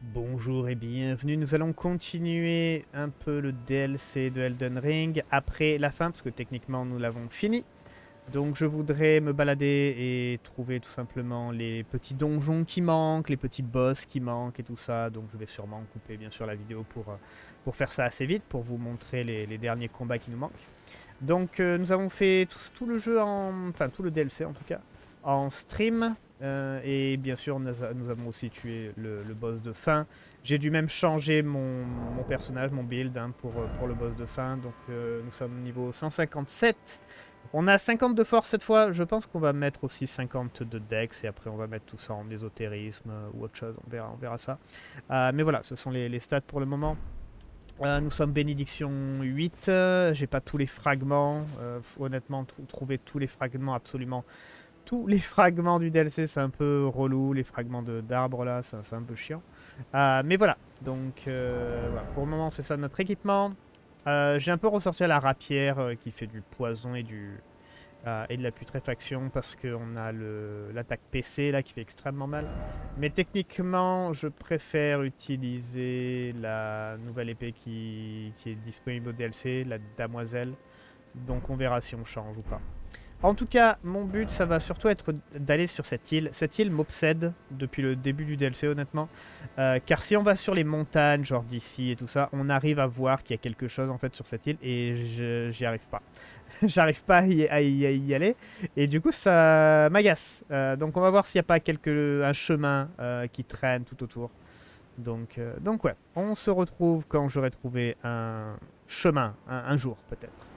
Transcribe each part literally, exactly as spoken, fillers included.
Bonjour et bienvenue, nous allons continuer un peu le D L C de Elden Ring après la fin, parce que techniquement nous l'avons fini. Donc je voudrais me balader et trouver tout simplement les petits donjons qui manquent, les petits boss qui manquent et tout ça. Donc je vais sûrement couper bien sûr la vidéo pour, euh, pour faire ça assez vite, pour vous montrer les, les derniers combats qui nous manquent. Donc euh, nous avons fait tout, tout le jeu, en, enfin tout le D L C en tout cas, en stream. Euh, et bien sûr, nous, a, nous avons aussi tué le, le boss de fin. J'ai dû même changer mon, mon personnage, mon build hein, pour, pour le boss de fin. Donc euh, nous sommes niveau cent cinquante-sept. On a cinquante de force cette fois. Je pense qu'on va mettre aussi cinquante de dex. Et après, on va mettre tout ça en ésotérisme euh, ou autre chose. On verra, on verra ça. Euh, mais voilà, ce sont les, les stats pour le moment. Euh, nous sommes bénédiction huit. Euh, J'ai pas tous les fragments. Euh, honnêtement, trouver tous les fragments absolument... Tous les fragments du D L C, c'est un peu relou. Les fragments d'arbres, là, c'est un peu chiant. Euh, mais voilà. Donc, euh, voilà. Pour le moment, c'est ça notre équipement. Euh, J'ai un peu ressorti à la rapière euh, qui fait du poison et, du, euh, et de la putréfaction parce qu'on a l'attaque P C, là, qui fait extrêmement mal. Mais techniquement, je préfère utiliser la nouvelle épée qui, qui est disponible au D L C, la Damoiselle. Donc, on verra si on change ou pas. En tout cas, mon but, ça va surtout être d'aller sur cette île. Cette île m'obsède depuis le début du D L C, honnêtement. Euh, car si on va sur les montagnes, genre d'ici et tout ça, on arrive à voir qu'il y a quelque chose, en fait, sur cette île. Et j'y arrive pas. J'arrive pas à y, à, y, à y aller. Et du coup, ça m'agace. Euh, donc, on va voir s'il n'y a pas quelque, un chemin euh, qui traîne tout autour. Donc, euh, donc, ouais. On se retrouve quand j'aurai trouvé un chemin, un, un jour, peut-être.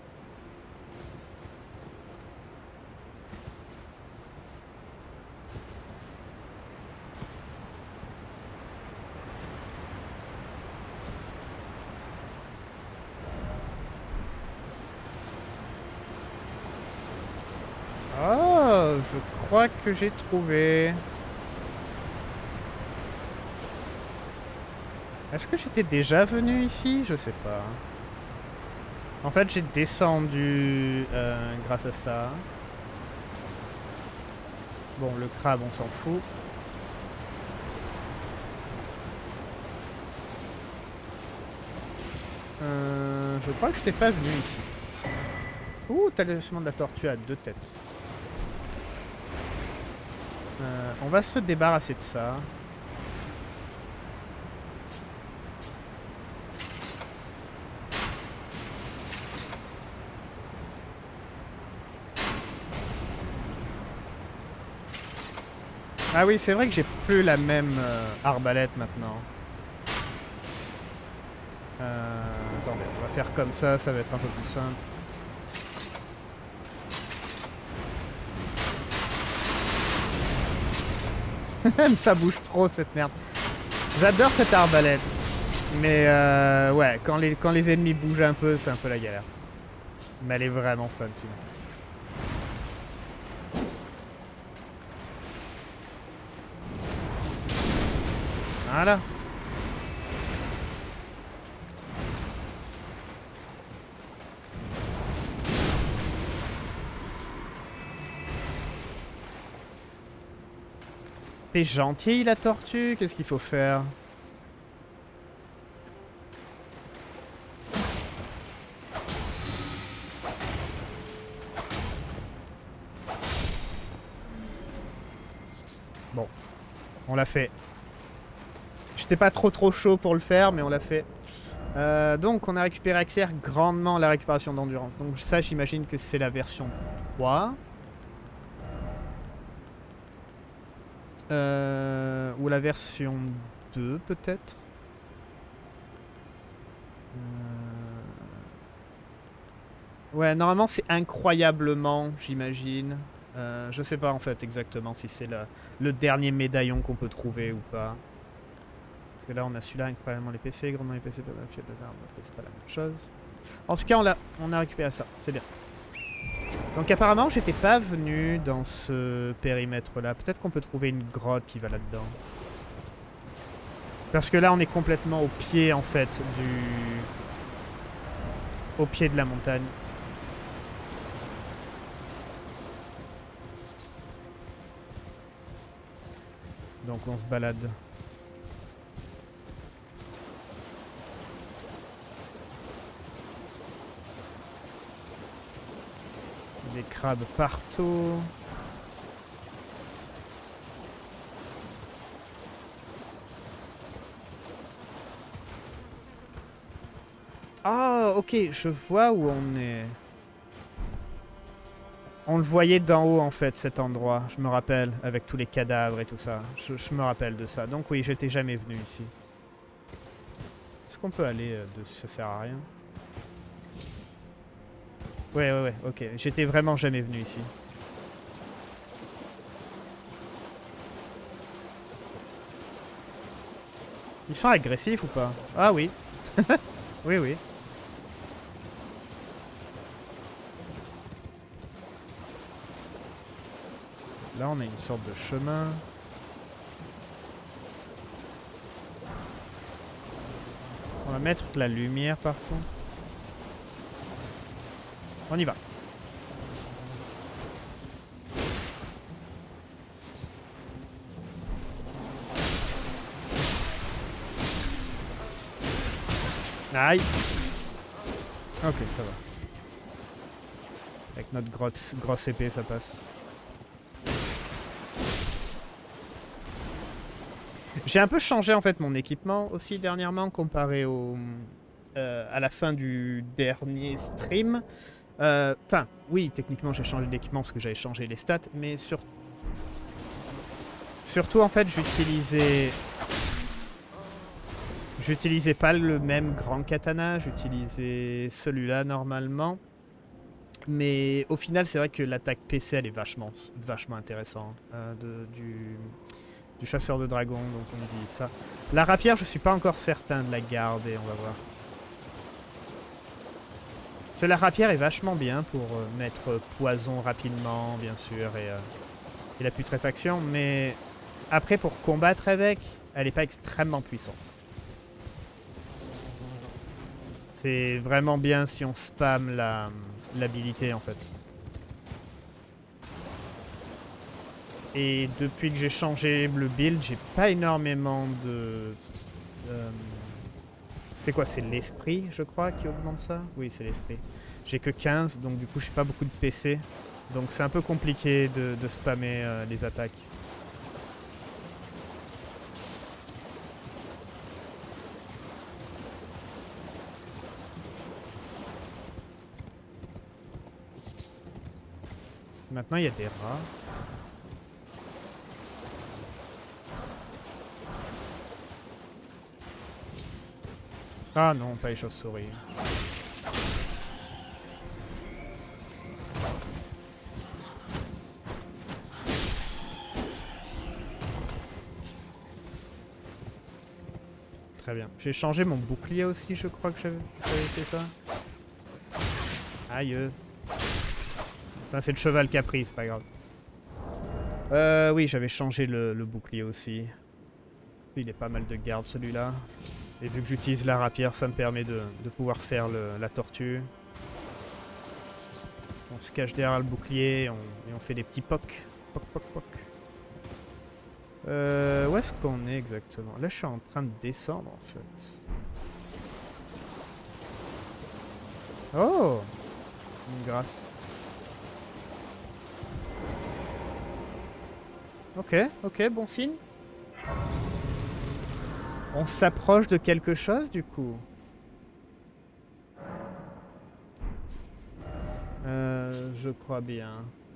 Oh, je crois que j'ai trouvé. Est-ce que j'étais déjà venu ici? Je sais pas. En fait, j'ai descendu euh, grâce à ça. Bon, le crabe, on s'en fout. Euh, je crois que je n'étais pas venu ici. Ouh, talisman de la tortue à deux têtes. Euh, on va se débarrasser de ça. Ah oui, c'est vrai que j'ai plus la même euh, arbalète maintenant. Euh, attendez, on va faire comme ça, ça va être un peu plus simple. Ça bouge trop cette merde. J'adore cette arbalète. Mais euh, ouais, quand les, quand les ennemis bougent un peu, c'est un peu la galère. Mais elle est vraiment fun sinon. Voilà. T'es gentil la tortue, qu'est-ce qu'il faut faire? Bon, on l'a fait. J'étais pas trop trop chaud pour le faire, mais on l'a fait. Euh, donc on a récupéré accès grandement à la récupération d'endurance. Donc ça j'imagine que c'est la version trois. Euh, ou la version deux peut-être. Euh... Ouais, normalement c'est incroyablement, j'imagine. Euh, je sais pas en fait exactement si c'est le, le dernier médaillon qu'on peut trouver ou pas. Parce que là on a celui-là, incroyablement les P C, grandement les P C, fiel de l'arme, c'est pas la même chose. En tout cas on a, on a récupéré ça, c'est bien. Donc apparemment j'étais pas venu dans ce périmètre là. Peut-être qu'on peut trouver une grotte qui va là-dedans. Parce que là on est complètement au pied en fait du... Au pied de la montagne. Donc on se balade. des crabes partout. Ah, ok, je vois où on est. On le voyait d'en haut, en fait, cet endroit. Je me rappelle, avec tous les cadavres et tout ça. Je, je me rappelle de ça. Donc oui, j'étais jamais venu ici. Est-ce qu'on peut aller euh, dessus? Ça sert à rien. Ouais, ouais, ouais, ok. J'étais vraiment jamais venu ici. Ils sont agressifs ou pas? Ah oui. Oui, oui. Là, on a une sorte de chemin. On va mettre la lumière par contre. On y va. Aïe. Ok, ça va. Avec notre grosse, grosse épée, ça passe. J'ai un peu changé en fait mon équipement aussi dernièrement comparé au, euh, à la fin du dernier stream. Enfin, euh, oui, techniquement j'ai changé d'équipement parce que j'avais changé les stats, mais sur... surtout en fait j'utilisais... J'utilisais pas le même grand katana, j'utilisais celui-là normalement. Mais au final c'est vrai que l'attaque P C elle est vachement, vachement intéressante euh, de, du... Du chasseur de dragons, donc on dit ça. La rapière, je suis pas encore certain de la garder, on va voir. Parce que la rapière est vachement bien pour euh, mettre poison rapidement, bien sûr, et, euh, et la putréfaction, mais après, pour combattre avec, elle est pas extrêmement puissante. C'est vraiment bien si on spam la, l'habilité, en fait. Et depuis que j'ai changé le build, j'ai pas énormément de... Euh, c'est quoi? C'est l'esprit, je crois, qui augmente ça? Oui, c'est l'esprit. J'ai que quinze, donc du coup, j'ai pas beaucoup de P C. Donc c'est un peu compliqué de, de spammer euh, les attaques. Maintenant, il y a des rats. Ah non, pas les chauves-souris. Très bien. J'ai changé mon bouclier aussi, je crois que j'avais fait ça. Aïe. Enfin, c'est le cheval qui a pris, c'est pas grave. Euh, oui, j'avais changé le, le bouclier aussi. Il est pas mal de garde celui-là. Et vu que j'utilise la rapière, ça me permet de, de pouvoir faire le, la tortue. On se cache derrière le bouclier on, et on fait des petits pocs. Poc, poc, poc. Euh, où est-ce qu'on est exactement? Là, je suis en train de descendre en fait. Oh! Une grâce. Ok, ok, bon signe. On s'approche de quelque chose du coup. Euh, je crois bien.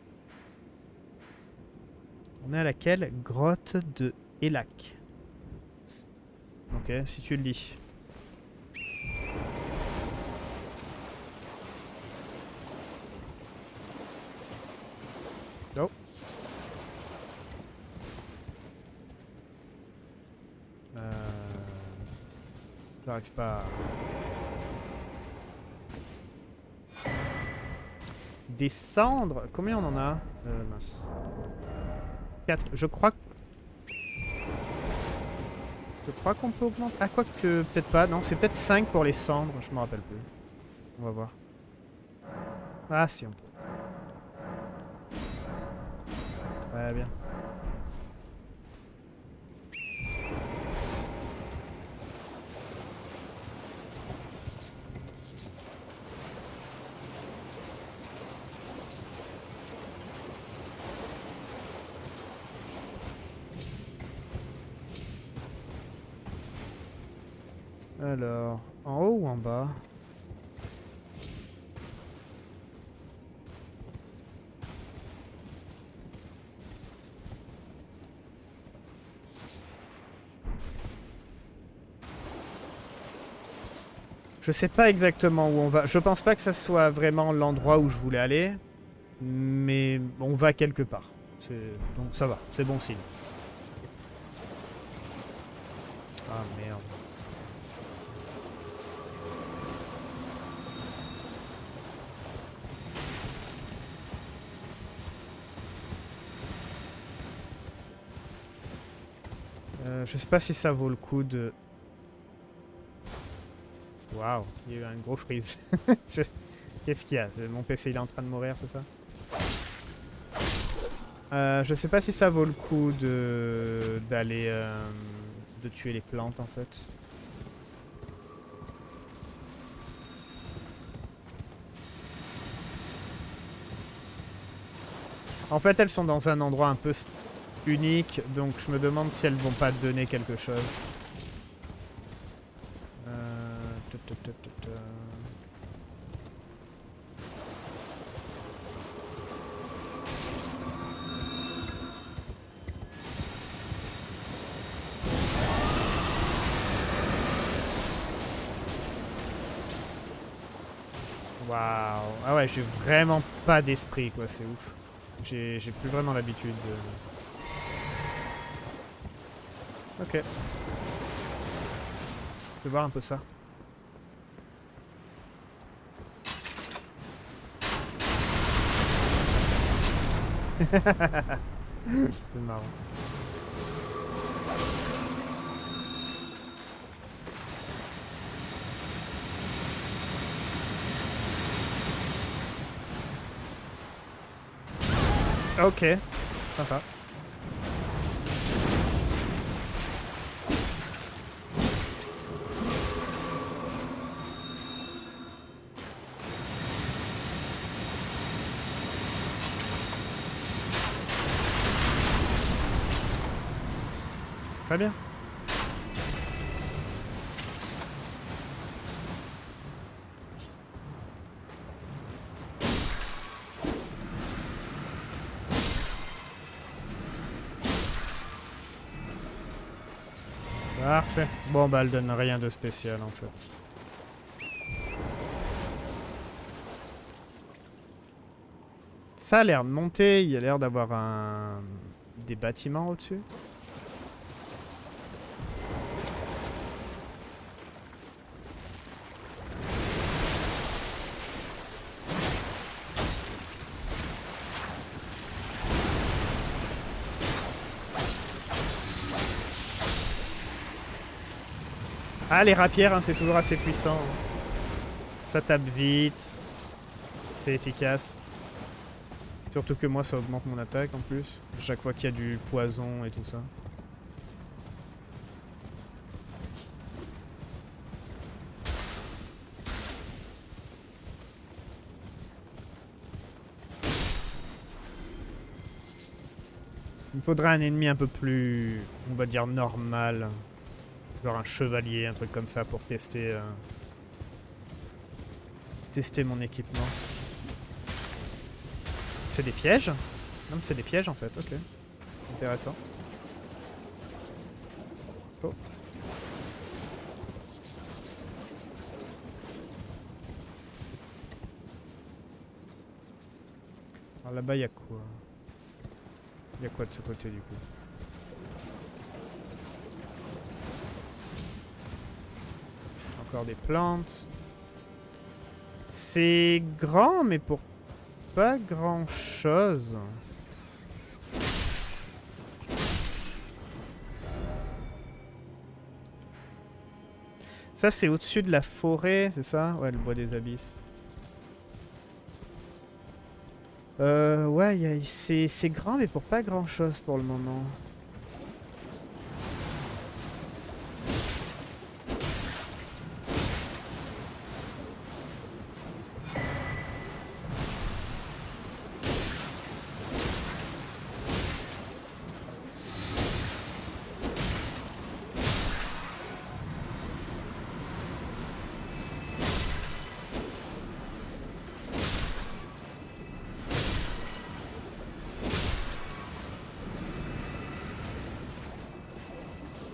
On est à laquelle? Grotte de Elac. Ok, si tu le dis. Oh. Euh... J'arrive pas à... Des cendres? Combien on en a? Euh, mince. quatre. Je crois que... Je crois qu'on peut augmenter... Ah, quoi que... Peut-être pas. Non, c'est peut-être cinq pour les cendres. Je me rappelle plus. On va voir. Ah, si, on peut. Très bien. Alors, en haut ou en bas? Je sais pas exactement où on va. Je pense pas que ça soit vraiment l'endroit où je voulais aller. Mais on va quelque part. Donc ça va, c'est bon signe. Ah merde. Euh, je sais pas si ça vaut le coup de... Waouh, il y a eu un gros freeze. je... Qu'est-ce qu'il y a? Mon P C il est en train de mourir, c'est ça? euh, Je sais pas si ça vaut le coup de d'aller euh, de tuer les plantes en fait. En fait, elles sont dans un endroit un peu unique, donc je me demande si elles vont pas donner quelque chose. Euh... Waouh. Ah ouais, j'ai vraiment pas d'esprit quoi, c'est ouf. J'ai plus vraiment l'habitude de... Ok. Je vais voir un peu ça. C'est marrant. Ok, sympa. Très bien. Parfait. Bon bah elle donne rien de spécial en fait. Ça a l'air de monter, il y a l'air d'avoir un... des bâtiments au-dessus. Ah, les rapières, hein, c'est toujours assez puissant. Ça tape vite. C'est efficace. Surtout que moi, ça augmente mon attaque en plus. À chaque fois qu'il y a du poison et tout ça. Il me faudrait un ennemi un peu plus, on va dire, normal. Genre un chevalier, un truc comme ça pour tester... Euh, tester mon équipement. C'est des pièges? Non, mais c'est des pièges en fait, ok. Intéressant. Oh. Alors là-bas, il y a quoi? Il y a quoi de ce côté du coup? Encore des plantes. C'est grand, mais pour pas grand chose. Ça, c'est au-dessus de la forêt, c'est ça? Ouais, le bois des abysses. Euh, ouais, c'est grand, mais pour pas grand chose pour le moment.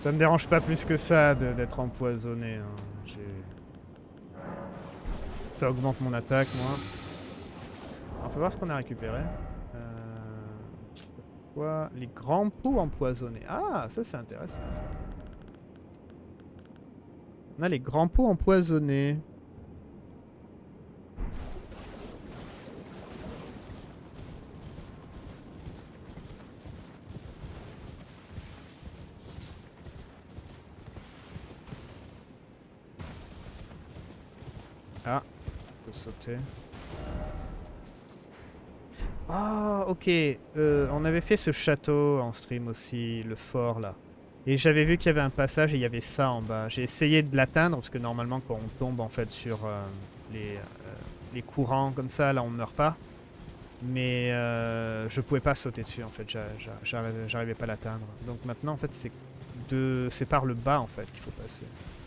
Ça me dérange pas plus que ça d'être empoisonné. Hein. Ça augmente mon attaque, moi. On va voir ce qu'on a récupéré. Euh... Quoi? Les grands pots empoisonnés. Ah, ça c'est intéressant. Ça. On a les grands pots empoisonnés. Ah, on peut sauter. Ah, ok. Euh, on avait fait ce château en stream aussi, le fort là. Et j'avais vu qu'il y avait un passage et il y avait ça en bas. J'ai essayé de l'atteindre parce que normalement quand on tombe en fait sur euh, les, euh, les courants comme ça, là on meurt pas. Mais euh, je pouvais pas sauter dessus en fait, j'arrivais pas à l'atteindre. Donc maintenant en fait c'est de... c'est par le bas en fait qu'il faut passer.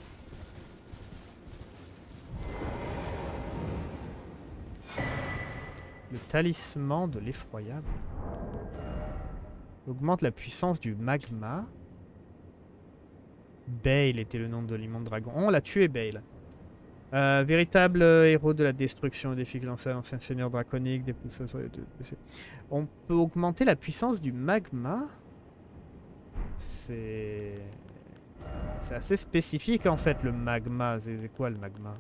Le talisman de l'effroyable. Augmente la puissance du magma. Bale était le nom de l'immonde dragon. Oh, on l'a tué, Bale. Euh, véritable héros de la destruction et défi que lança l'ancien seigneur draconique. Des... On peut augmenter la puissance du magma. C'est... C'est assez spécifique en fait le magma. C'est quoi le magma?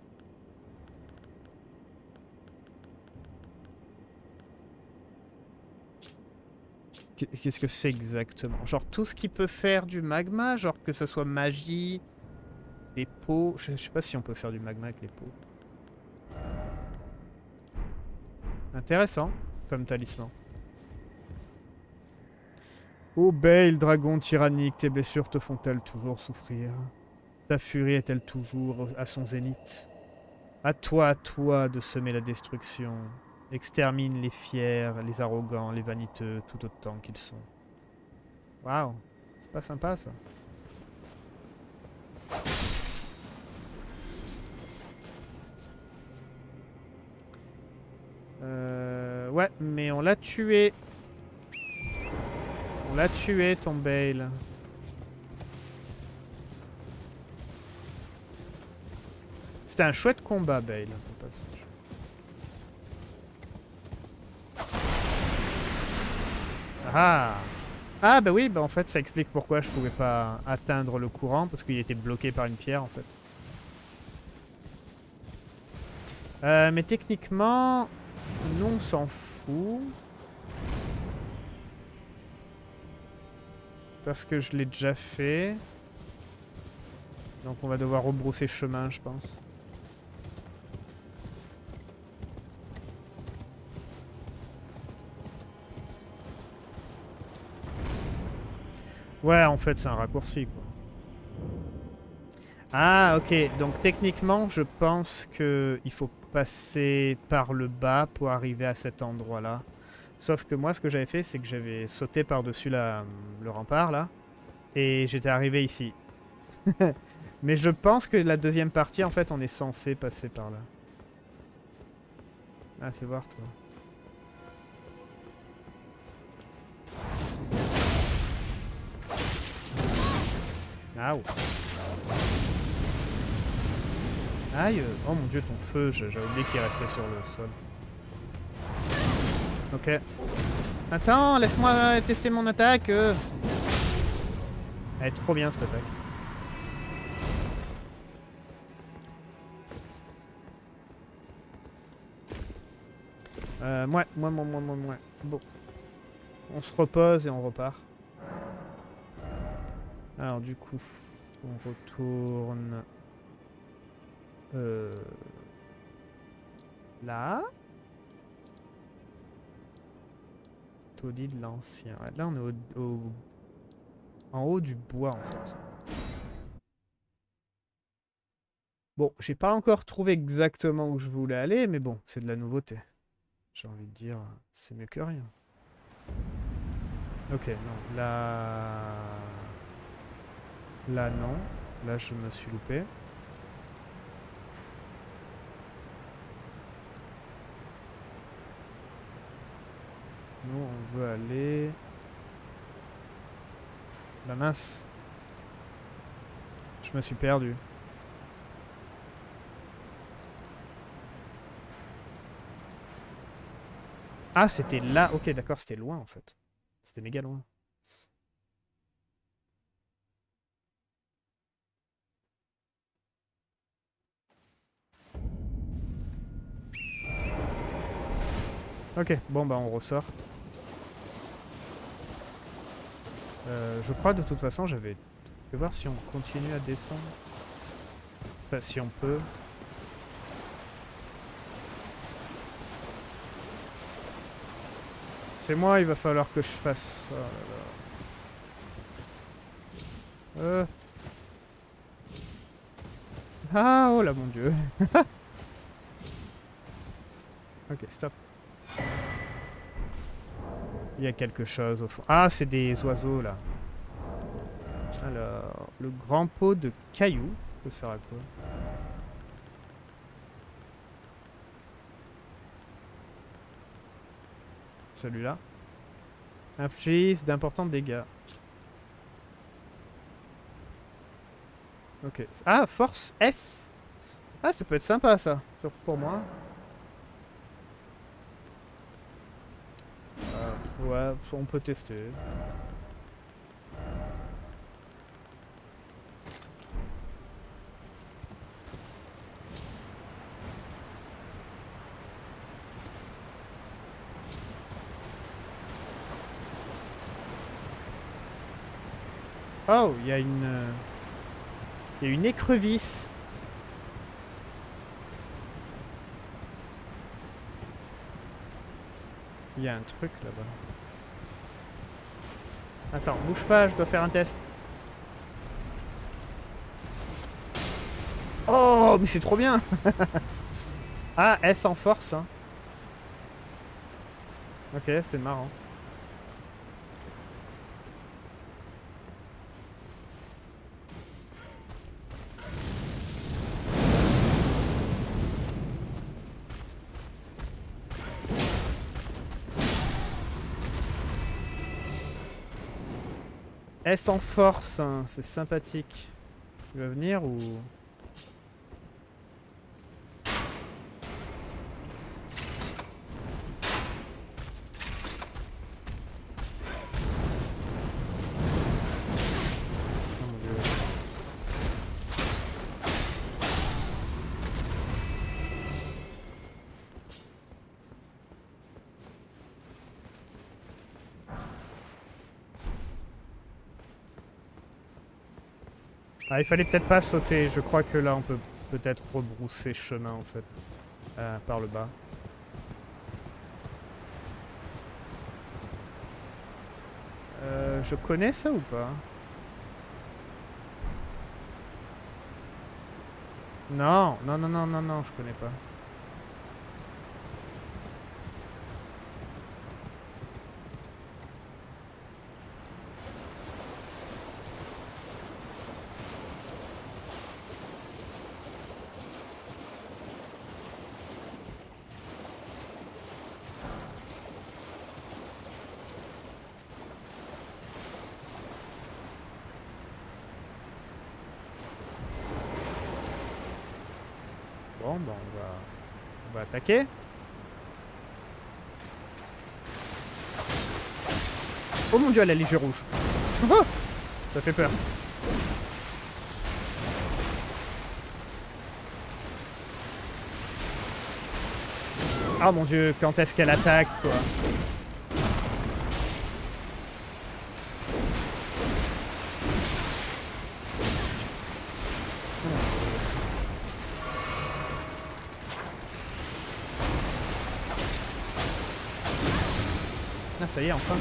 Qu'est-ce que c'est exactement? Genre tout ce qui peut faire du magma? Genre que ça soit magie, des pots... Je sais pas si on peut faire du magma avec les pots. Intéressant comme talisman. Oh Bale, dragon tyrannique, tes blessures te font-elles toujours souffrir? Ta furie est-elle toujours à son zénith? À toi, à toi de semer la destruction. Extermine les fiers, les arrogants, les vaniteux, tout autant qu'ils sont. Waouh, c'est pas sympa ça. Euh, ouais, mais on l'a tué. On l'a tué, ton Bale. C'était un chouette combat, Bale, au passage. Ah! Ah bah oui, bah en fait ça explique pourquoi je pouvais pas atteindre le courant, parce qu'il était bloqué par une pierre en fait. Euh, mais techniquement, nous on s'en fout. Parce que je l'ai déjà fait. Donc on va devoir rebrousser chemin, je pense. Ouais, en fait, c'est un raccourci, quoi. Ah, ok. Donc techniquement, je pense qu'il faut passer par le bas pour arriver à cet endroit-là. Sauf que moi, ce que j'avais fait, c'est que j'avais sauté par-dessus le rempart, là. Et j'étais arrivé ici. Mais je pense que la deuxième partie, en fait, on est censé passer par là. Ah, fais voir, toi. Ah, ouais. Aïe. Oh mon dieu, ton feu, j'ai oublié qu'il restait sur le sol. Ok. Attends, laisse-moi tester mon attaque. Elle est trop bien, cette attaque. Euh, moi, moi, moi, moi, moi, moi. Bon. On se repose et on repart. Alors, du coup, on retourne... Euh... Là. Taudis de l'ancien. Ouais, là, on est au, au... en haut du bois, en fait. Bon, j'ai pas encore trouvé exactement où je voulais aller, mais bon, c'est de la nouveauté. J'ai envie de dire, c'est mieux que rien. Ok, non, là... Là, non. Là, je me suis loupé. Nous, on veut aller... La mince. Je me suis perdu. Ah, c'était là. Ok, d'accord, c'était loin en fait. C'était méga loin. Ok, bon bah on ressort. Euh, je crois de toute façon j'avais... Je vais voir si on continue à descendre. Enfin si on peut. C'est moi, il va falloir que je fasse... Oh là là. Euh... Ah, oh là mon dieu. Ok, stop. Il y a quelque chose au fond. Ah, c'est des oiseaux là. Alors, le grand pot de cailloux. Ça sert à quoi? Celui-là. Inflige d'importants dégâts. Ok. Ah, force S. Ah, ça peut être sympa ça. Surtout pour moi. Euh, ouais, on peut tester. Oh, il y a une... euh, il y a une écrevisse. Il y a un truc là-bas. Attends, bouge pas, je dois faire un test. Oh, mais c'est trop bien. Ah, S en force. Hein. Ok, c'est marrant. S en force, hein, c'est sympathique. Tu vas venir ou... Oh mon Dieu. Ah, il fallait peut-être pas sauter. Je crois que là, on peut peut-être rebrousser chemin, en fait. Euh, par le bas. Euh, je connais ça ou pas? Non, non, non, non, non, non, je connais pas. Bon, bah on va... On va attaquer. Oh mon dieu, elle a les yeux rouges. Ça fait peur. Oh mon dieu, quand est-ce qu'elle attaque, quoi? Ah, ça y est, enfin.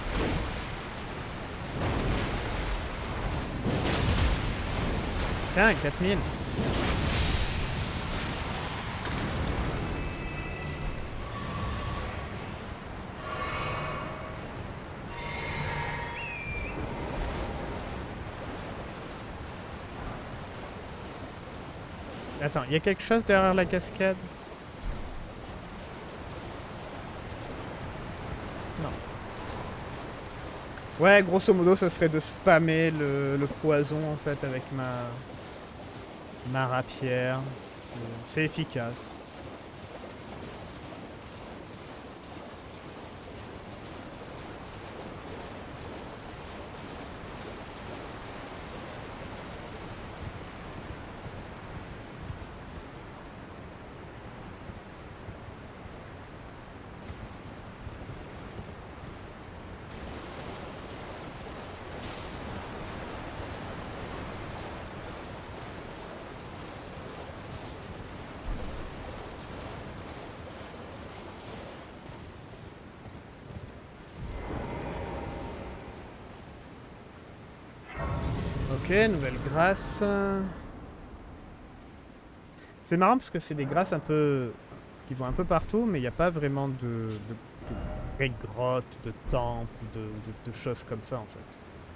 Tiens, quatre mille. Attends, il y a quelque chose derrière la cascade? Non. Ouais, grosso modo, ça serait de spammer le, le poison, en fait, avec ma... Ma rapière. Euh, C'est efficace. Ok, nouvelle grâce. C'est marrant parce que c'est des grâces un peu qui vont un peu partout, mais il n'y a pas vraiment de, de, de vraies grottes, de temples, de, de, de choses comme ça en fait.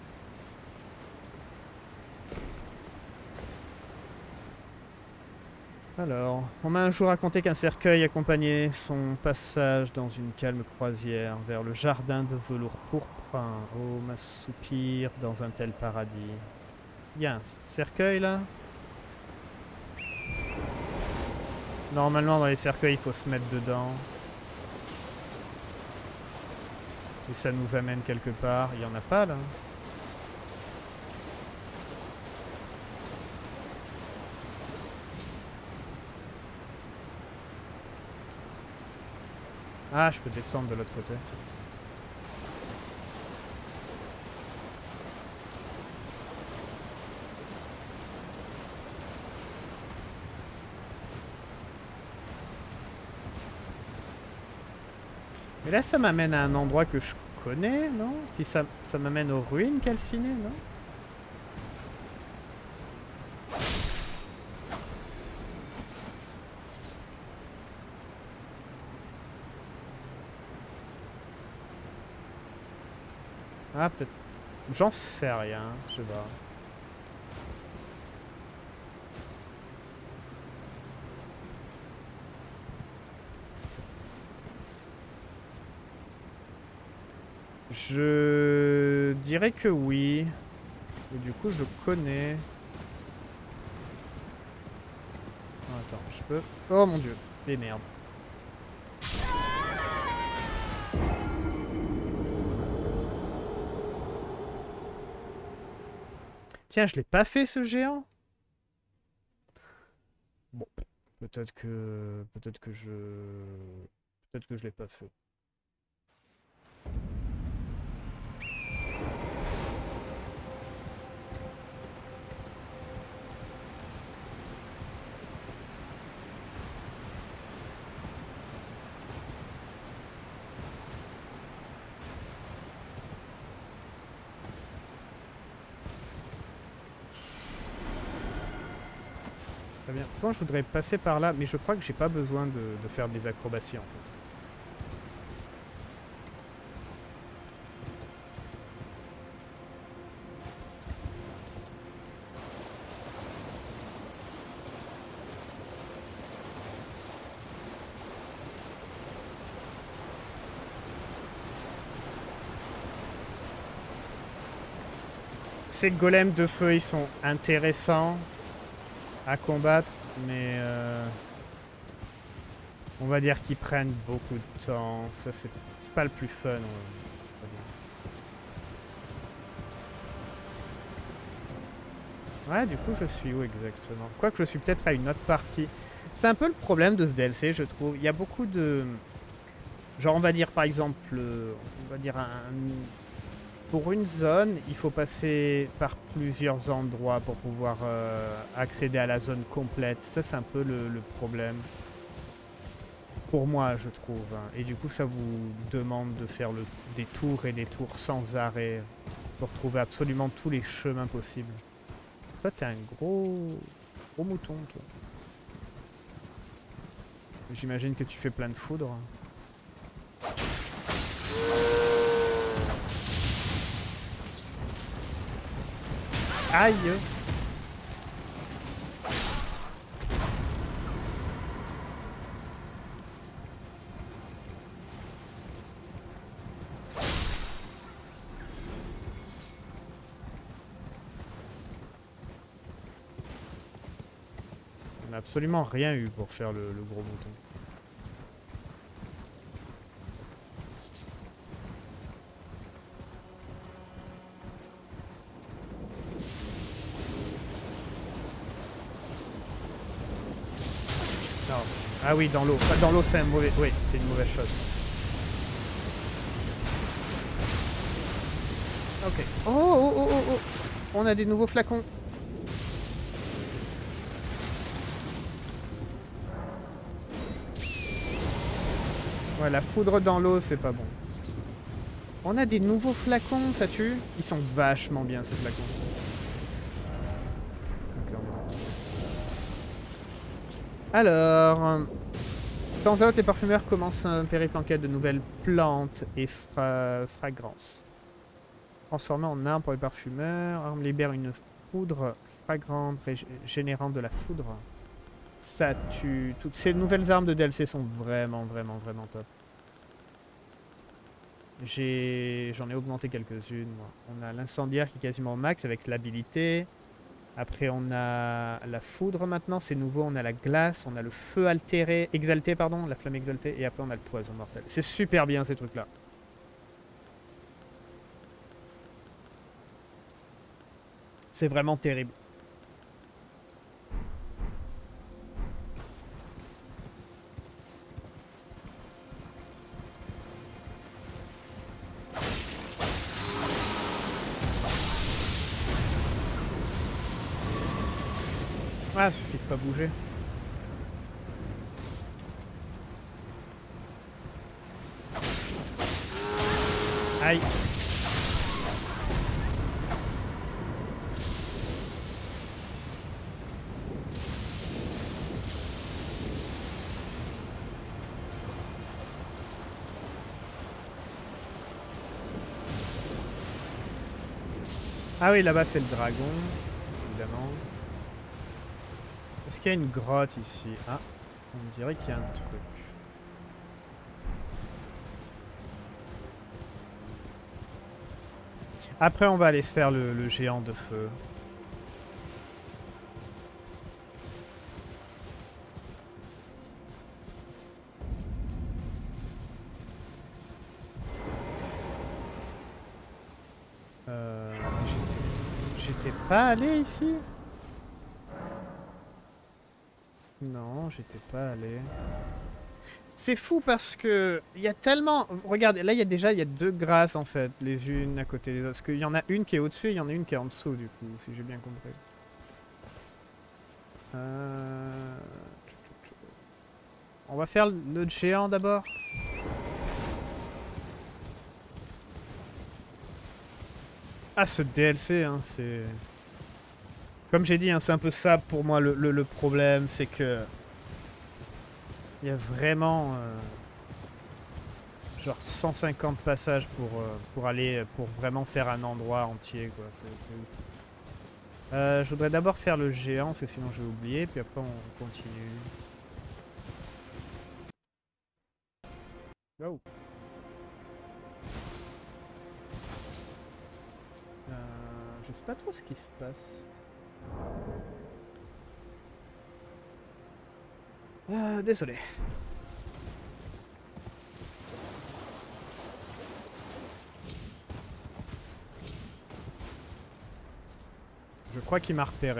Alors, on m'a un jour raconté qu'un cercueil accompagnait son passage dans une calme croisière vers le jardin de velours pourpre. Oh, ma soupir dans un tel paradis. Il y a un cercueil là. Normalement, dans les cercueils, il faut se mettre dedans. Et ça nous amène quelque part. Il n'y en a pas là. Ah, je peux descendre de l'autre côté. Mais là, ça m'amène à un endroit que je connais, non? Si ça, ça m'amène aux ruines calcinées, non? Ah, peut-être... J'en sais rien, je sais pas. Je dirais que oui. Et du coup, je connais. Oh, attends, je peux... Oh mon dieu, les merdes. Tiens, je l'ai pas fait ce géant. Bon, peut-être que... Peut-être que je... Peut-être que je l'ai pas fait. Très bien. Quand je voudrais passer par là, mais je crois que j'ai pas besoin de, de faire des acrobaties en fait. Ces golems de feu, ils sont intéressants à combattre, mais euh, on va dire qu'ils prennent beaucoup de temps. Ça, c'est pas le plus fun. Ouais, du coup, je suis où exactement? Quoique je suis peut-être à une autre partie. C'est un peu le problème de ce D L C, je trouve. Il y a beaucoup de... Genre, on va dire, par exemple, on va dire un... Pour une zone, il faut passer par plusieurs endroits pour pouvoir euh, accéder à la zone complète. Ça, c'est un peu le, le problème. Pour moi, je trouve. Et du coup, ça vous demande de faire le, des tours et des tours sans arrêt pour trouver absolument tous les chemins possibles. Toi, t'es un gros, gros mouton, toi. J'imagine que tu fais plein de foudre. Aïe! On n'a absolument rien eu pour faire le, le gros mouton. Non. Ah oui, dans l'eau. Dans l'eau, c'est un mauvais... Oui, c'est une mauvaise chose. Ok. Oh, oh, oh, oh, oh. On a des nouveaux flacons. Ouais, la foudre dans l'eau, c'est pas bon. On a des nouveaux flacons, ça tue? Ils sont vachement bien, ces flacons. Okay, on est bon. Alors... De temps à autre, les parfumeurs commencent un périple en quête de nouvelles plantes et fra fragrances. Transformé en arme pour les parfumeurs. Arme libère une poudre fragrante, générant de la foudre. Ça tue. Toutes ces nouvelles armes de D L C sont vraiment, vraiment, vraiment top. J'en ai... ai augmenté quelques-unes. On a l'incendiaire qui est quasiment au max avec l'habilité. Après, on a la foudre maintenant, c'est nouveau. On a la glace, on a le feu altéré, exalté, pardon, la flamme exaltée. Et après, on a le poison mortel. C'est super bien ces trucs-là. C'est vraiment terrible. Ah, suffit de pas bouger. Aïe. Ah oui, là-bas c'est le dragon, évidemment. Est-ce qu'il y a une grotte ici? Ah, on dirait qu'il y a un truc. Après, on va aller se faire le, le géant de feu. Euh, J'étais pas allé ici? Non, j'étais pas allé. C'est fou parce que il y a tellement... Regardez, là il y a déjà il y a deux grâces en fait, les unes à côté des autres. Parce qu'il y en a une qui est au-dessus et il y en a une qui est en dessous du coup, si j'ai bien compris. Euh... On va faire le géant d'abord. Ah, ce D L C, hein, c'est... Comme j'ai dit, hein, c'est un peu ça pour moi le, le, le problème, c'est que... Il y a vraiment... Euh, genre cent cinquante passages pour, euh, pour aller... Pour vraiment faire un endroit entier, quoi. C'est ouf. Euh, je voudrais d'abord faire le géant, parce que sinon je vais oublier, puis après on continue. Oh. Euh, je sais pas trop ce qui se passe. Euh, désolé. Je crois qu'il m'a repéré.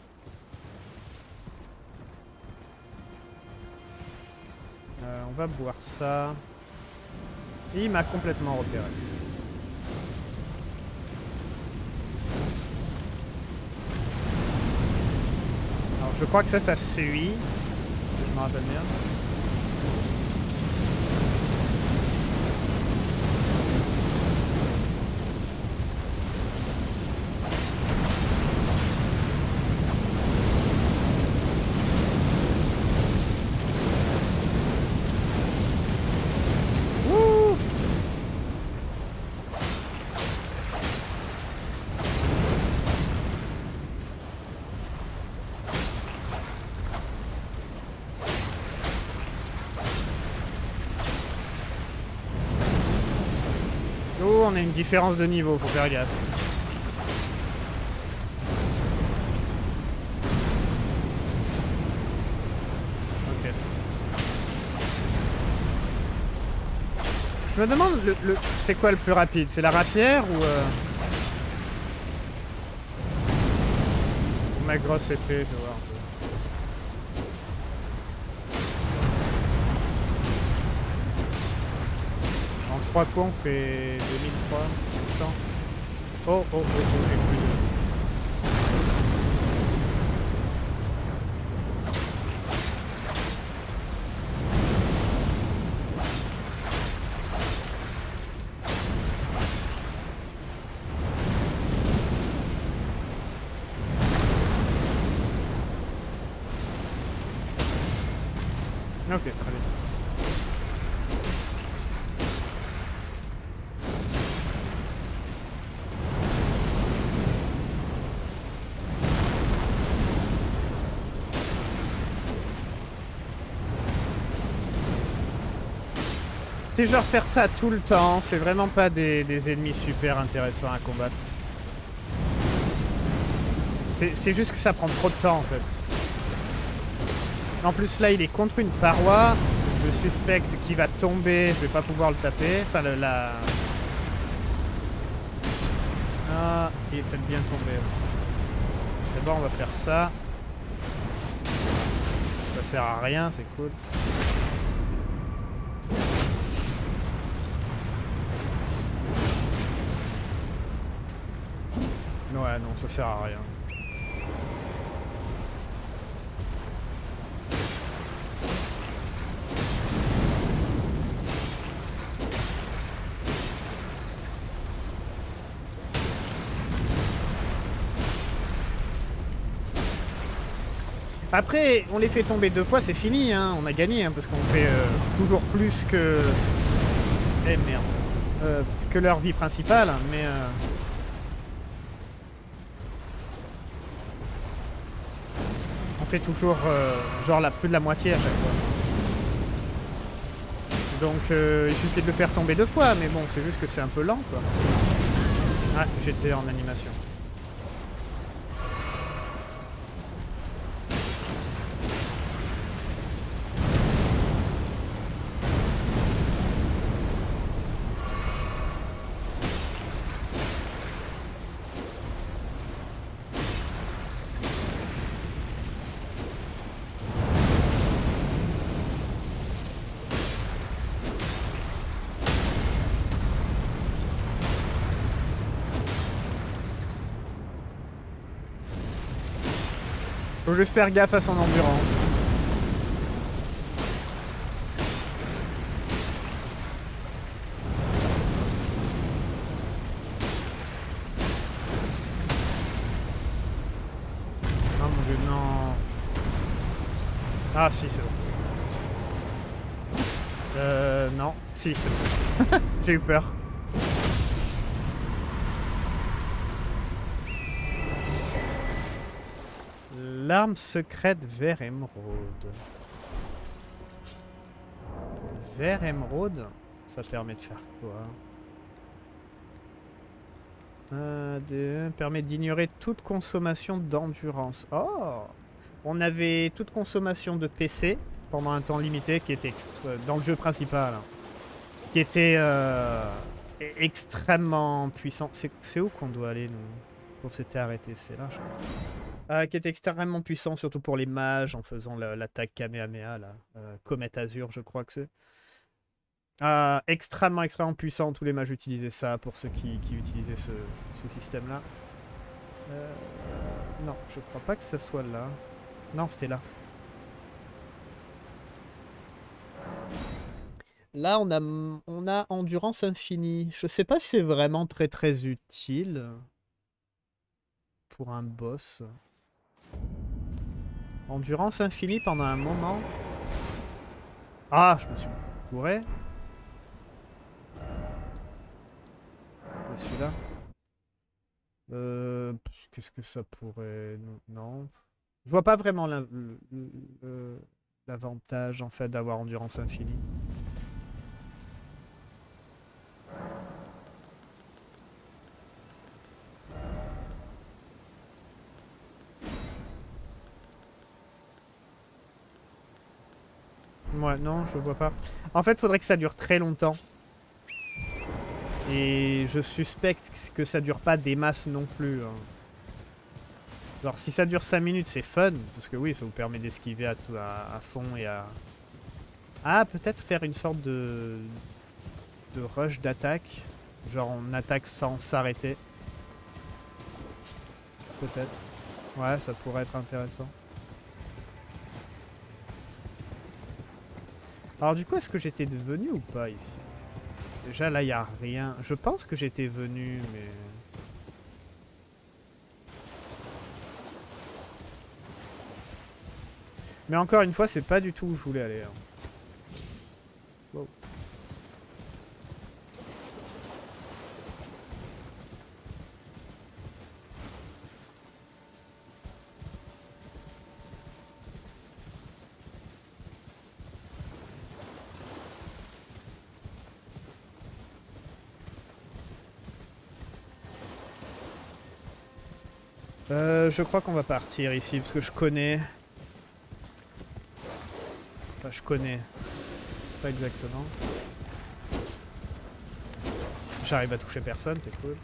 Euh, on va boire ça. Et il m'a complètement repéré. Alors je crois que ça, ça suit. Je me rappelle bien. On a une différence de niveau, faut faire gaffe. Je me demande, le, le, c'est quoi le plus rapide? C'est la rapière ou... Euh... Ma grosse épée, je vois un peu. En trois coups, on fait deux mille trois cents. Oh, oh, oh, oh, j'ai plus de... Ok, très bien. C'est genre faire ça tout le temps, c'est vraiment pas des, des ennemis super intéressants à combattre. C'est juste que ça prend trop de temps en fait. En plus là il est contre une paroi, je suspecte qu'il va tomber, je vais pas pouvoir le taper. Enfin le, la... Ah, il est peut-être bien tombé. D'abord on va faire ça. Ça sert à rien, c'est cool. Ouais non, ça sert à rien. Après, on les fait tomber deux fois, c'est fini, hein. On a gagné, hein, parce qu'on fait euh, toujours plus que... Eh merde. Euh, que leur vie principale, mais... Euh... On fait toujours, euh, genre, la, plus de la moitié à chaque fois. Donc, euh, il suffit de le faire tomber deux fois, mais bon, c'est juste que c'est un peu lent, quoi. Ah, j'étais en animation. Faut juste faire gaffe à son endurance. Oh mon dieu, non. Ah si, c'est bon. Euh, non. Si, c'est bon. J'ai eu peur. L'arme secrète vert émeraude. Vert émeraude, ça permet de faire quoi? euh, de, Permet d'ignorer toute consommation d'endurance. Oh! On avait toute consommation de P C pendant un temps limité qui était extra, dans le jeu principal. Hein, qui était euh, extrêmement puissant. C'est où qu'on doit aller, nous? On s'était arrêté, c'est là, je crois. Euh, qui était extrêmement puissant, surtout pour les mages, en faisant l'attaque Kamehameha, là. Euh, Comète Azur, je crois que c'est. Euh, extrêmement, extrêmement puissant. Tous les mages utilisaient ça pour ceux qui, qui utilisaient ce, ce système-là. Euh, non, je crois pas que ça soit là. Non, c'était là. Là, on a, on a endurance infinie. Je sais pas si c'est vraiment très très utile pour un boss. Endurance infinie pendant un moment. Ah, je me suis couré. Celui-là. Euh, Qu'est-ce que ça pourrait... Non. Je vois pas vraiment l'avantage en fait d'avoir endurance infinie. Ouais, non, je vois pas. En fait, faudrait que ça dure très longtemps. Et je suspecte que ça dure pas des masses non plus. Hein. Genre si ça dure cinq minutes c'est fun, parce que oui ça vous permet d'esquiver à, à, à fond et à... Ah peut-être faire une sorte de, de rush d'attaque. Genre on attaque sans s'arrêter. Peut-être. Ouais ça pourrait être intéressant. Alors du coup est-ce que j'étais venu ou pas ici? Déjà là il n'y a rien. Je pense que j'étais venu mais... Mais encore une fois, c'est pas du tout où je voulais aller. Hein. Wow. Euh, je crois qu'on va partir ici parce que je connais... Enfin, je connais. Pas exactement. J'arrive à toucher personne, c'est cool.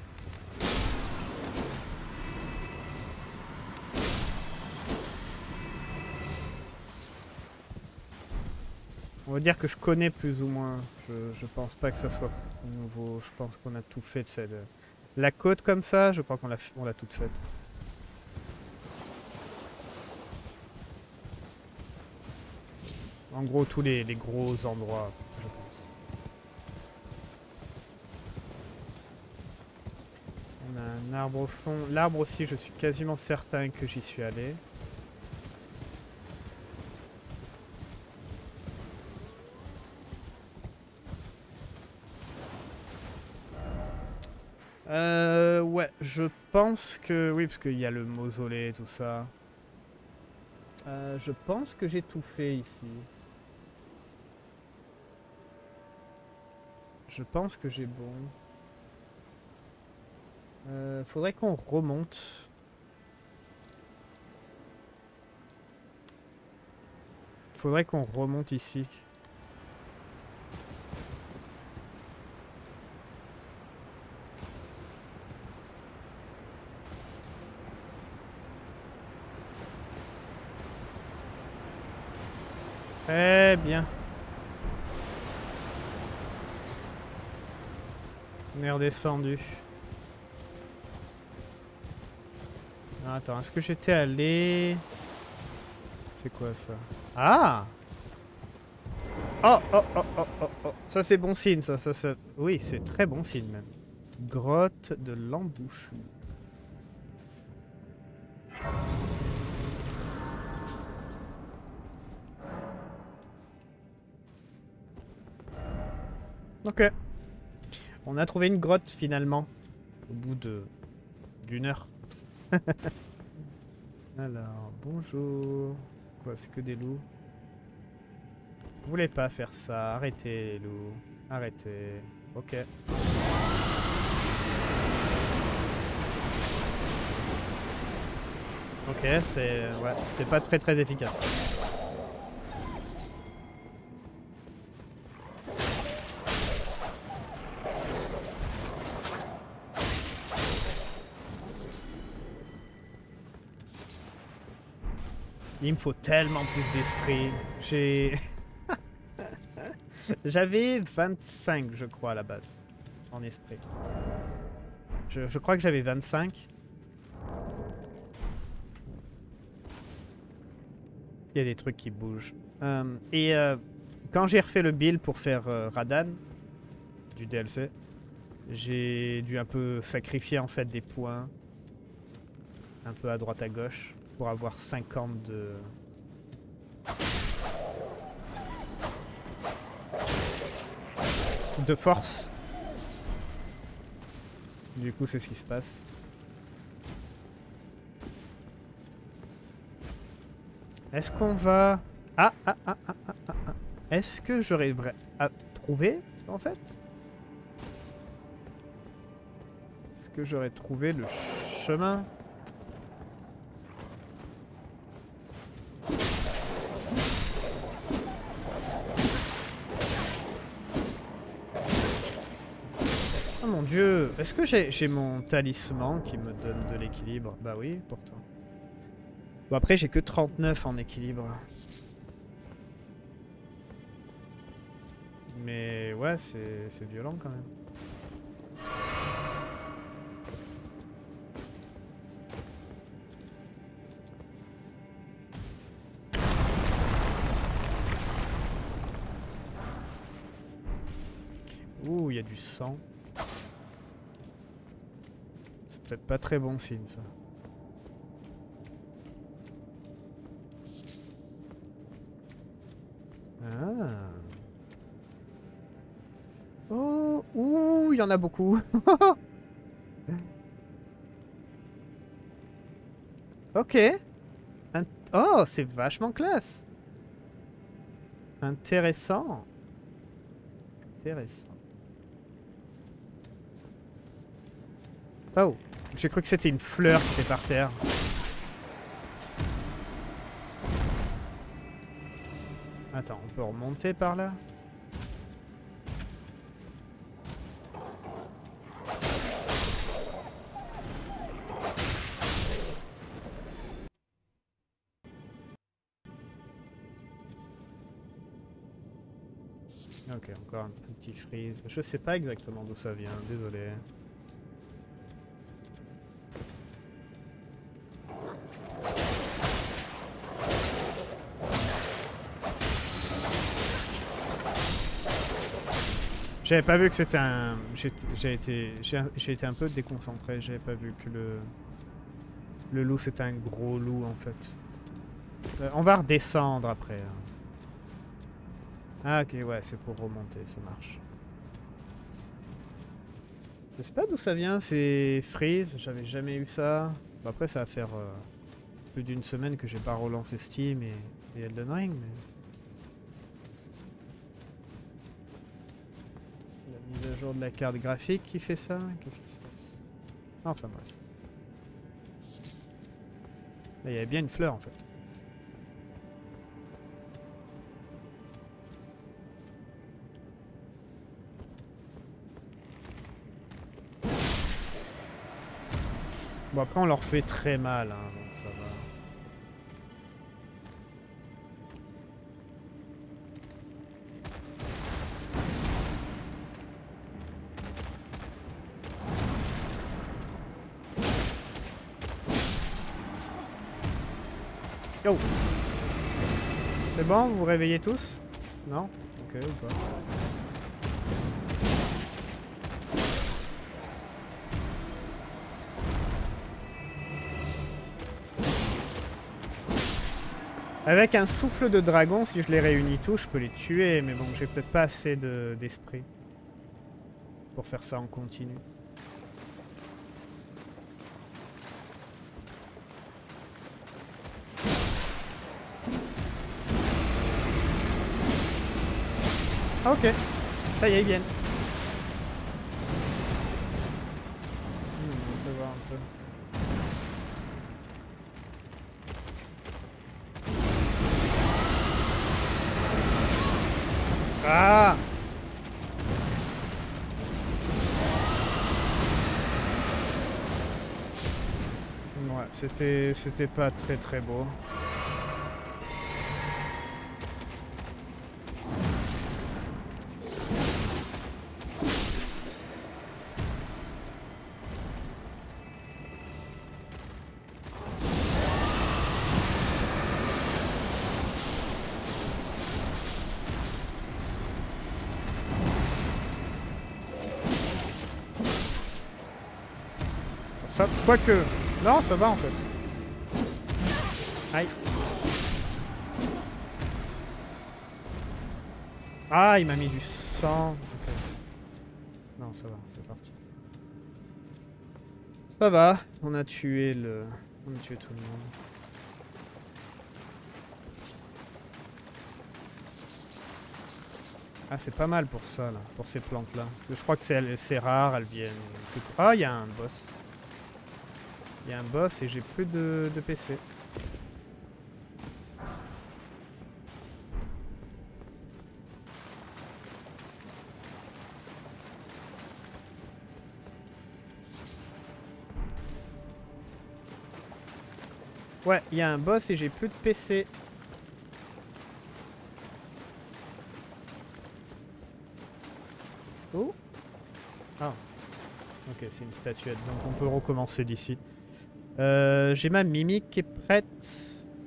On va dire que je connais plus ou moins. Je, je pense pas que ça soit nouveau. Je pense qu'on a tout fait de cette... La côte comme ça, je crois qu'on l'a on l'a toute faite. En gros, tous les, les gros endroits, je pense. On a un arbre au fond. L'arbre aussi, je suis quasiment certain que j'y suis allé. Euh, ouais, je pense que... Oui, parce qu'il y a le mausolée et tout ça. Euh, je pense que j'ai tout fait ici. Je pense que j'ai bon. Euh, faudrait qu'on remonte. Faudrait qu'on remonte ici. Très bien. On est redescendu. Ah, attends, est-ce que j'étais allé... C'est quoi ça? Ah! Oh, oh, oh, oh, oh, oh. Ça c'est bon signe, ça, ça, ça. Oui, c'est très bon signe même. Grotte de l'embouchure. Ok. On a trouvé une grotte finalement. Au bout de d'une heure. Alors, bonjour. Quoi, c'est que des loups? Vous voulez pas faire ça. Arrêtez les loups. Arrêtez. Ok. Ok, c'est... Ouais, c'était pas très très efficace. Il me faut tellement plus d'esprit. J'ai... J'avais vingt-cinq, je crois, à la base. En esprit. Je, je crois que j'avais vingt-cinq. Il y a des trucs qui bougent. Euh, et euh, quand j'ai refait le build pour faire euh, Radan, du D L C, j'ai dû un peu sacrifier en fait des points. Un peu à droite à gauche. Pour avoir cinquante de... de force. Du coup, c'est ce qui se passe. Est-ce qu'on va... Ah, ah, ah, ah, ah, ah, ah. Est-ce que j'arriverai à trouver, en fait? Est-ce que j'aurais trouvé le chemin? mon dieu, est-ce que j'ai j'ai mon talisman qui me donne de l'équilibre? Bah oui, pourtant. Bon après j'ai que trente-neuf en équilibre. Mais ouais, c'est violent quand même. Ouh, il y a du sang. C'est peut-être pas très bon signe ça. Ah. Oh, ouh, il y en a beaucoup. Ok. Int- oh, c'est vachement classe. Intéressant. Intéressant. Oh, j'ai cru que c'était une fleur qui était par terre. Attends, on peut remonter par là? Ok, encore un, un petit freeze. Je sais pas exactement d'où ça vient, désolé. J'avais pas vu que c'était un... J'ai été... J'ai été un peu déconcentré, j'avais pas vu que le... Le loup c'était un gros loup en fait. Euh, on va redescendre après. Hein. Ah ok, ouais, c'est pour remonter, ça marche. Je sais pas d'où ça vient, c'est freeze, j'avais jamais eu ça. Bon, après ça va faire euh, plus d'une semaine que j'ai pas relancé Steam et, et Elden Ring, mais... C'est la mise à jour de la carte graphique qui fait ça? Qu'est-ce qui se passe? Enfin bref. Là, il y avait bien une fleur en fait. Bon après on leur fait très mal, hein, donc ça va. Oh! C'est bon, vous vous réveillez tous? Non? Ok, ou pas? Avec un souffle de dragon, si je les réunis tous, je peux les tuer, mais bon, j'ai peut-être pas assez d'esprit pour faire ça en continu. Ah, ok, ça y est, ils viennent. Hmm, on peut voir un peu. Ah! Ouais, c'était c'était pas très très beau. Ça, quoique... Non, ça va en fait. Aïe. Ah, il m'a mis du sang. Okay. Non, ça va, c'est parti. Ça va, on a tué le... On a tué tout le monde. Ah, c'est pas mal pour ça, là, pour ces plantes-là. Parce que je crois que c'est rare, elles viennent... Ah, il y a un boss. Il y a un boss et j'ai plus de, de P C. Ouais, il y a un boss et j'ai plus de P C. Oh. Ah. Ok, c'est une statuette, donc on peut recommencer d'ici. Euh, j'ai ma mimique qui est prête.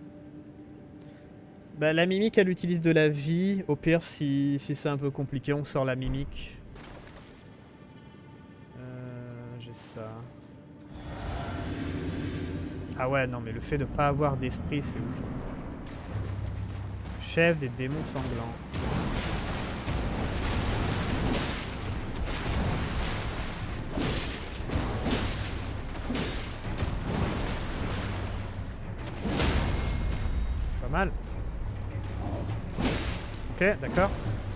Bah, la mimique, elle utilise de la vie. Au pire, si, si c'est un peu compliqué, on sort la mimique. Euh, j'ai ça. Ah ouais, non, mais le fait de pas avoir d'esprit, c'est ouf. Chef des démons sanglants. Pas mal. Ok, d'accord.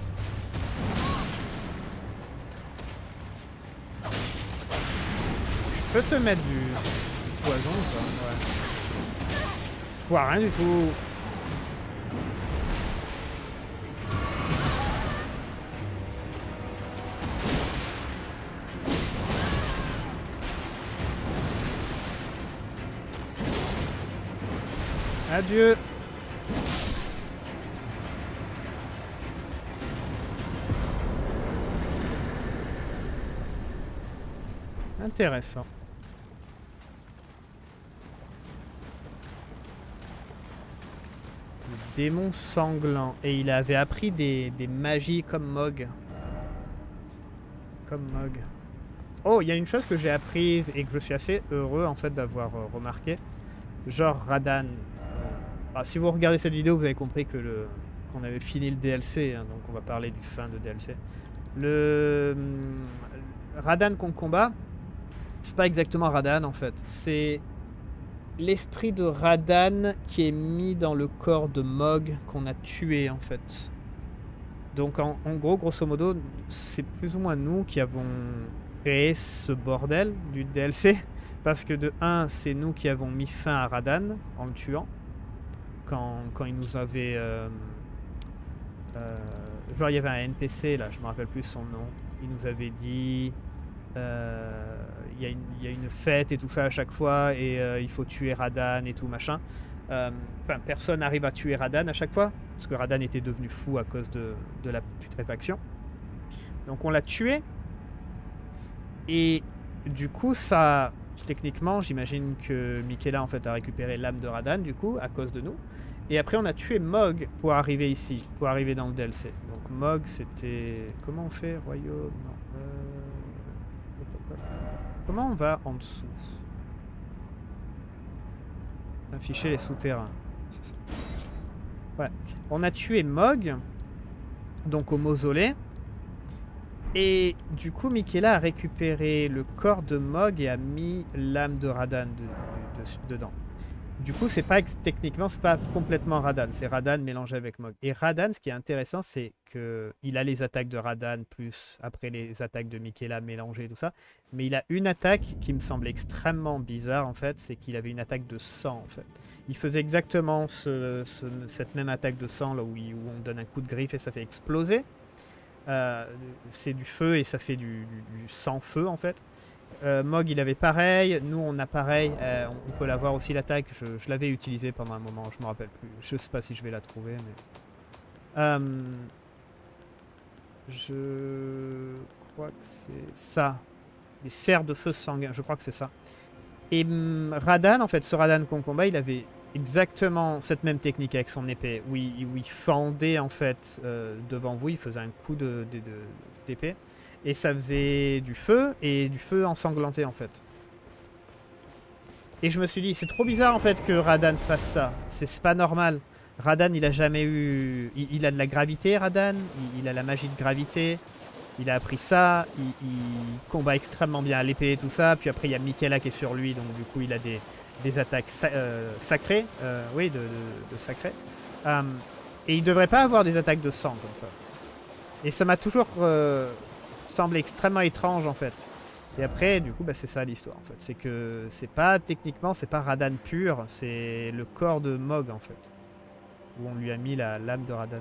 Je peux te mettre du poison ou pas? Ouais. Je vois rien du tout. Adieu. Intéressant. Le démon sanglant. Et il avait appris des, des magies comme Mog. Comme Mog. Oh, il y a une chose que j'ai apprise et que je suis assez heureux en fait d'avoir euh, remarqué. Genre Radan. Ah, si vous regardez cette vidéo, vous avez compris que le qu'on avait fini le D L C, hein, donc on va parler du fin de D L C. Le hum, Radan qu'on combat, c'est pas exactement Radan en fait. C'est l'esprit de Radan qui est mis dans le corps de Mog qu'on a tué en fait. Donc en, en gros, grosso modo, c'est plus ou moins nous qui avons créé ce bordel du D L C. Parce que de un, c'est nous qui avons mis fin à Radan en le tuant. Quand, quand il nous avait... Euh, euh, genre il y avait un N P C là, je me rappelle plus son nom. Il nous avait dit... Euh, il, y a une, il y a une fête et tout ça à chaque fois et euh, il faut tuer Radan et tout machin. Enfin, euh, personne n'arrive à tuer Radan à chaque fois. Parce que Radan était devenu fou à cause de, de la putréfaction. Donc on l'a tué. Et du coup ça... Techniquement, j'imagine que Michaela en fait a récupéré l'âme de Radan du coup à cause de nous. Et après on a tué Mog pour arriver ici, pour arriver dans le D L C. Donc Mog c'était... Comment on fait? Royaume? Non. Euh... Comment on va en dessous? Afficher les souterrains. C'est ça. Ouais. On a tué Mog, donc au mausolée. Et du coup, Michaela a récupéré le corps de Mog et a mis l'âme de Radan de, de, de, dedans. Du coup, c'est pas techniquement, c'est pas complètement Radan, c'est Radan mélangé avec Mog. Et Radan, ce qui est intéressant, c'est que il a les attaques de Radan plus après les attaques de Michaela mélangées et tout ça. Mais il a une attaque qui me semble extrêmement bizarre en fait, c'est qu'il avait une attaque de sang en fait. Il faisait exactement ce, ce, cette même attaque de sang là où, il, où on donne un coup de griffe et ça fait exploser. Euh, c'est du feu et ça fait du, du, du sang-feu en fait. Euh, Mog il avait pareil, nous on a pareil, euh, on peut l'avoir aussi l'attaque, je, je l'avais utilisé pendant un moment, je me rappelle plus, je sais pas si je vais la trouver mais... Euh, je crois que c'est ça, les serres de feu sanguin, je crois que c'est ça. Et hum, Radan en fait, ce Radan qu'on combat, il avait exactement cette même technique avec son épée, où il, où il fendait en fait euh, devant vous, il faisait un coup de, de, de, d'épée. Et ça faisait du feu, et du feu ensanglanté en fait. Et je me suis dit, c'est trop bizarre en fait que Radan fasse ça. C'est pas normal. Radan, il a jamais eu... Il, il a de la gravité, Radan. Il, il a la magie de gravité. Il a appris ça. Il, il combat extrêmement bien à l'épée et tout ça. Puis après, il y a Michaela qui est sur lui. Donc du coup, il a des, des attaques sa euh, sacrées. Euh, oui, de, de, de sacrées. Um, et il devrait pas avoir des attaques de sang comme ça. Et ça m'a toujours... Euh, semble extrêmement étrange en fait. Et après du coup bah, c'est ça l'histoire en fait, c'est que c'est pas techniquement c'est pas Radan pur, c'est le corps de Mog en fait, où on lui a mis la lame de Radan.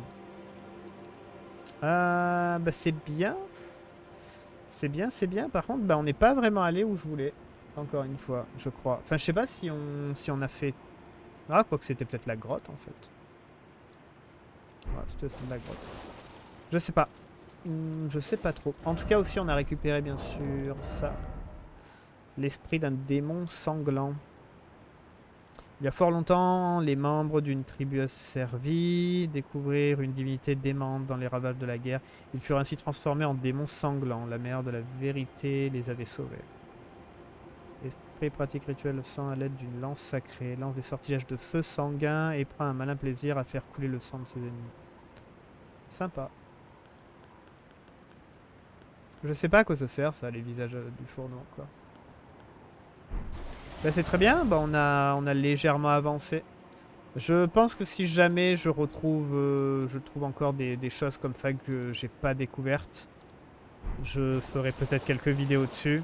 Euh, bah c'est bien, c'est bien, c'est bien. Par contre bah on n'est pas vraiment allé où je voulais, encore une fois je crois. Enfin je sais pas si on si on a fait Ah, quoique c'était peut-être la grotte en fait. Ouais, c'était peut-être la grotte. Je sais pas. Hmm, je sais pas trop. En tout cas aussi on a récupéré bien sûr ça. L'esprit d'un démon sanglant. Il y a fort longtemps, les membres d'une tribu ont servi, découvrir une divinité démente dans les ravages de la guerre. Ils furent ainsi transformés en démons sanglants. La mère de la vérité les avait sauvés. L'esprit pratique rituel le sang à l'aide d'une lance sacrée, lance des sortilèges de feu sanguin et prend un malin plaisir à faire couler le sang de ses ennemis. Sympa. Je sais pas à quoi ça sert ça, les visages du fourneau encore. Bah, c'est très bien, bah, on, a, on a légèrement avancé. Je pense que si jamais je retrouve euh, je trouve encore des, des choses comme ça que j'ai pas découvertes, je ferai peut-être quelques vidéos dessus.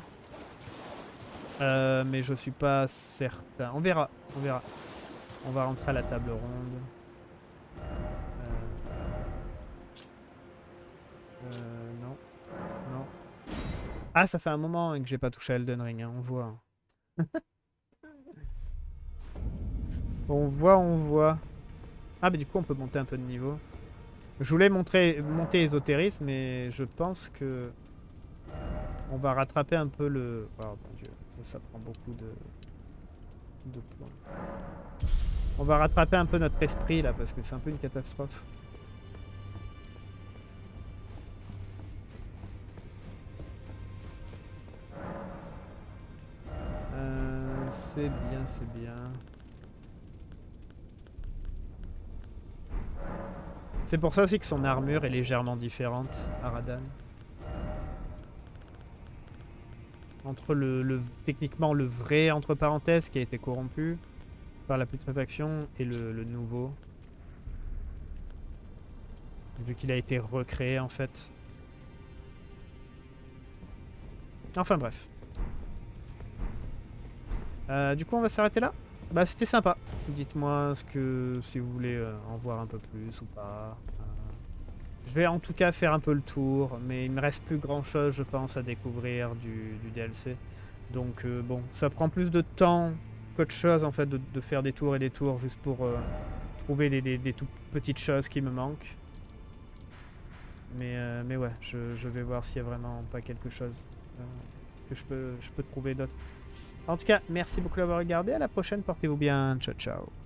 Euh, mais je suis pas certain. On verra, on verra. On va rentrer à la table ronde. Euh, euh, non, non. Ah, ça fait un moment que j'ai pas touché à Elden Ring, hein, on voit. On voit, on voit. Ah, mais du coup, on peut monter un peu de niveau. Je voulais montrer, monter ésotérisme, mais je pense que on va rattraper un peu le... Oh mon dieu, ça, ça prend beaucoup de, de points. On va rattraper un peu notre esprit, là, parce que c'est un peu une catastrophe. Euh, c'est bien, c'est bien. C'est pour ça aussi que son armure est légèrement différente à Radan. Entre le, le techniquement le vrai entre parenthèses qui a été corrompu par la putréfaction et le, le nouveau. Vu qu'il a été recréé en fait. Enfin bref. Euh, du coup on va s'arrêter là. Bah c'était sympa. Dites-moi ce que si vous voulez euh, en voir un peu plus ou pas. Euh, je vais en tout cas faire un peu le tour, mais il me reste plus grand chose je pense à découvrir du, du D L C. Donc euh, bon, ça prend plus de temps qu'autre chose en fait de, de faire des tours et des tours juste pour euh, trouver des, des, des toutes petites choses qui me manquent. Mais, euh, mais ouais, je, je vais voir s'il y a vraiment pas quelque chose euh, que je peux, je peux trouver d'autre. En tout cas, merci beaucoup d'avoir regardé. À la prochaine, portez-vous bien. Ciao, ciao.